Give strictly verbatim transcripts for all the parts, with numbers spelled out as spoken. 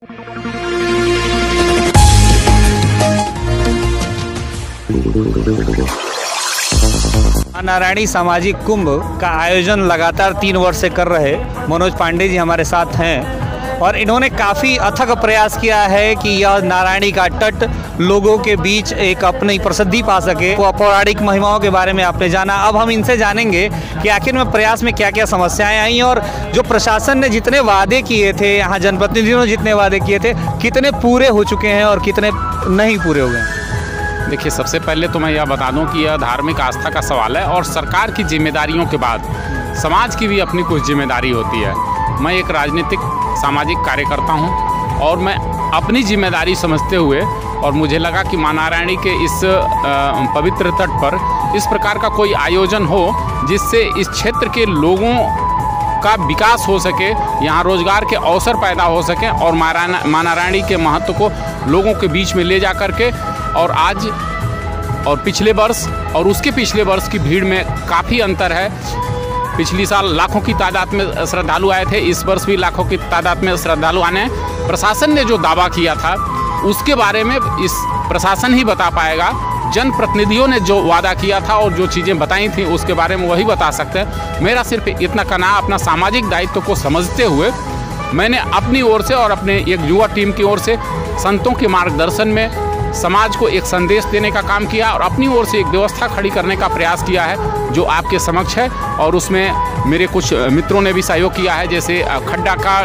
नारायणी सामाजिक कुंभ का आयोजन लगातार तीन वर्ष से कर रहे मनोज पांडे जी हमारे साथ हैं और इन्होंने काफ़ी अथक प्रयास किया है कि यह नारायणी का तट लोगों के बीच एक अपनी प्रसिद्धि पा सके। वो पौराणिक महिमाओं के बारे में आपने जाना, अब हम इनसे जानेंगे कि आखिर में प्रयास में क्या क्या समस्याएं आई और जो प्रशासन ने जितने वादे किए थे, यहाँ जनप्रतिनिधियों ने जितने वादे किए थे, कितने पूरे हो चुके हैं और कितने नहीं पूरे हो गए। देखिए, सबसे पहले तो मैं यह बता दूं कि यह धार्मिक आस्था का सवाल है और सरकार की जिम्मेदारियों के बाद समाज की भी अपनी कुछ जिम्मेदारी होती है। मैं एक राजनीतिक सामाजिक कार्यकर्ता हूं और मैं अपनी जिम्मेदारी समझते हुए और मुझे लगा कि मां नारायणी के इस पवित्र तट पर इस प्रकार का कोई आयोजन हो जिससे इस क्षेत्र के लोगों का विकास हो सके, यहाँ रोजगार के अवसर पैदा हो सके और मां नारायणी के महत्व को लोगों के बीच में ले जा करके और आज और पिछले वर्ष और उसके पिछले वर्ष की भीड़ में काफ़ी अंतर है। पिछली साल लाखों की तादाद में श्रद्धालु आए थे, इस वर्ष भी लाखों की तादाद में श्रद्धालु आने हैं। प्रशासन ने जो दावा किया था उसके बारे में इस प्रशासन ही बता पाएगा। जनप्रतिनिधियों ने जो वादा किया था और जो चीज़ें बताई थी उसके बारे में वही बता सकते हैं। मेरा सिर्फ इतना कहना, अपना सामाजिक दायित्व को समझते हुए मैंने अपनी ओर से और अपने एक युवा टीम की ओर से संतों के मार्गदर्शन में समाज को एक संदेश देने का काम किया और अपनी ओर से एक व्यवस्था खड़ी करने का प्रयास किया है जो आपके समक्ष है। और उसमें मेरे कुछ मित्रों ने भी सहयोग किया है, जैसे खड्डा का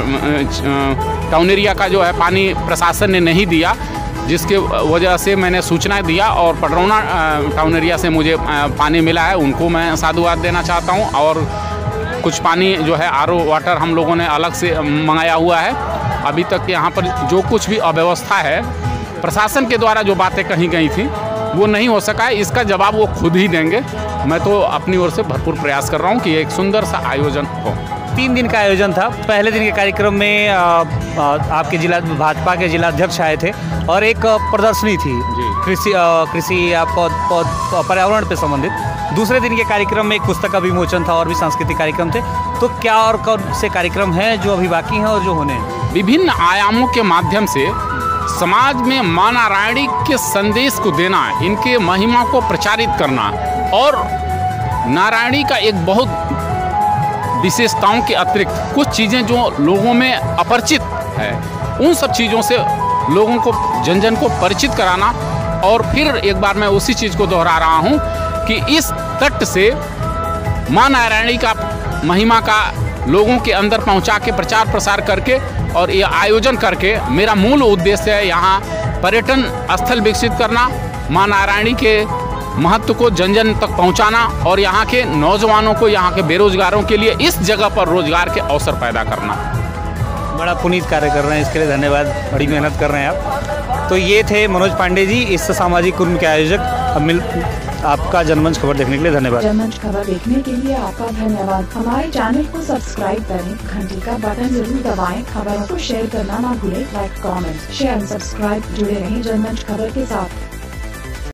टाउन एरिया का जो है पानी प्रशासन ने नहीं दिया, जिसके वजह से मैंने सूचना दिया और पडरौना टाउन एरिया से मुझे पानी मिला है, उनको मैं साधुवाद देना चाहता हूँ। और कुछ पानी जो है आर ओ वाटर हम लोगों ने अलग से मंगाया हुआ है। अभी तक यहाँ पर जो कुछ भी अव्यवस्था है, प्रशासन के द्वारा जो बातें कही गई थी वो नहीं हो सका है, इसका जवाब वो खुद ही देंगे। मैं तो अपनी ओर से भरपूर प्रयास कर रहा हूँ कि एक सुंदर सा आयोजन हो। तीन दिन का आयोजन था। पहले दिन के कार्यक्रम में आ, आ, आपके जिला भाजपा के जिला अध्यक्ष आए थे और एक प्रदर्शनी थी कृषि कृषि या पर्यावरण पे संबंधित। दूसरे दिन के कार्यक्रम में एक पुस्तक का विमोचन था और भी सांस्कृतिक कार्यक्रम थे। तो क्या और कौन से कार्यक्रम हैं जो अभी बाकी हैं और जो होने हैं? विभिन्न आयामों के माध्यम से समाज में मां नारायणी के संदेश को देना, इनके महिमा को प्रचारित करना और नारायणी का एक बहुत विशेषताओं के अतिरिक्त कुछ चीज़ें जो लोगों में अपरिचित है, उन सब चीज़ों से लोगों को जन जन को परिचित कराना। और फिर एक बार मैं उसी चीज़ को दोहरा रहा हूँ कि इस तट से मां नारायणी का महिमा का लोगों के अंदर पहुंचा के प्रचार प्रसार करके और ये आयोजन करके मेरा मूल उद्देश्य है यहाँ पर्यटन स्थल विकसित करना, मां नारायणी के महत्व को जन जन तक पहुँचाना और यहाँ के नौजवानों को, यहाँ के बेरोजगारों के लिए इस जगह पर रोजगार के अवसर पैदा करना। बड़ा पुनीत कार्य कर रहे हैं, इसके लिए धन्यवाद। बड़ी मेहनत कर रहे हैं आप। तो ये थे मनोज पांडे जी, इस सामाजिक कुंभ के आयोजक। अब मिल आपका जनमंच खबर देखने के लिए धन्यवाद। जनमंच खबर देखने के लिए आपका धन्यवाद। हमारे चैनल को सब्सक्राइब करें, घंटी का बटन जरूर दबाएं, खबरों को शेयर करना ना भूलें। लाइक, कमेंट, शेयर, सब्सक्राइब, जुड़े रहें जनमंच खबर के साथ।